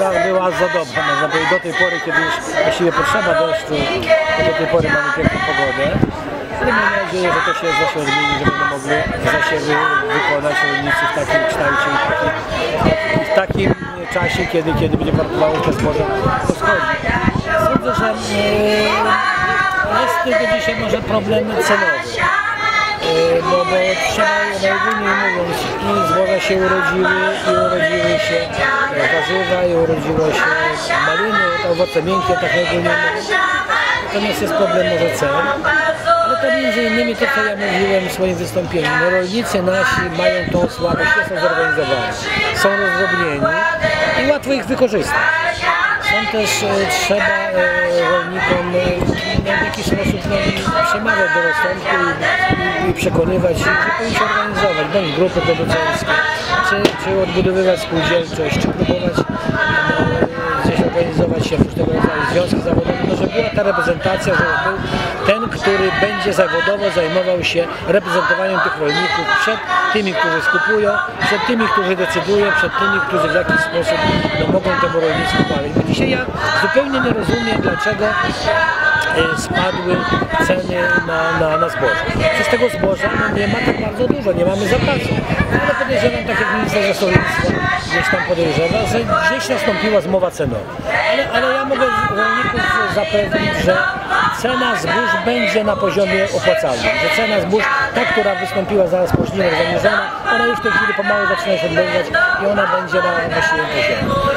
pogoda była za dobra, można powiedzieć, do tej pory, kiedy już właściwie potrzeba deszczu, to do tej pory mamy piękną pogodę. Ale mam nadzieję, że to się właśnie odmieni, że będą mogli zasiewy wykonać rolnicy w takim kształcie i w takim czasie, kiedy będzie wartowało te zboże poschodzi. Sądzę, że jest tylko dzisiaj może problem cenowy. Bo trzeba najogólniej mówiąc i zboża się urodziły się warzywa i urodziło się maliny, owoce miękkie, tak najogólniej mówiąc. Natomiast jest problem może cen. Ale to między innymi to, co ja mówiłem w swoim wystąpieniu. No, rolnicy nasi mają tą słabość, nie są zorganizowani, są rozdrobnieni i łatwo ich wykorzystać. Stąd też trzeba rolnikom w jakiś sposób przemawiać do rozsądku i przekonywać, że powinni się organizować, bądź grupy producenckie, czy odbudowywać spółdzielczość, czy próbować gdzieś organizować się w różnego rodzaju związki zawodowe, no, żeby była ta reprezentacja, żeby był ten, który będzie zawodowo zajmował się reprezentowaniem tych rolników przed tymi, którzy skupują, przed tymi, którzy decydują, przed tymi, którzy w jakiś sposób mogą temu rolnictwu pomagać. Bo dzisiaj ja zupełnie nie rozumiem, dlaczego spadły ceny na zboże. Przecież tego zboża nie ma tak bardzo dużo, nie mamy zapasu. Ale podejrzewam, tak jak minister zasobnictwa gdzieś tam podejrzewa, że gdzieś nastąpiła zmowa cenowa. Ale ja mogę rolników zapewnić, że cena zbóż będzie na poziomie opłacalnym. Że cena zbóż, ta, która wystąpiła zaraz po żniwach zaniżona, ona już w tej chwili pomału zaczyna się odbywać i ona będzie na właściwym poziomie.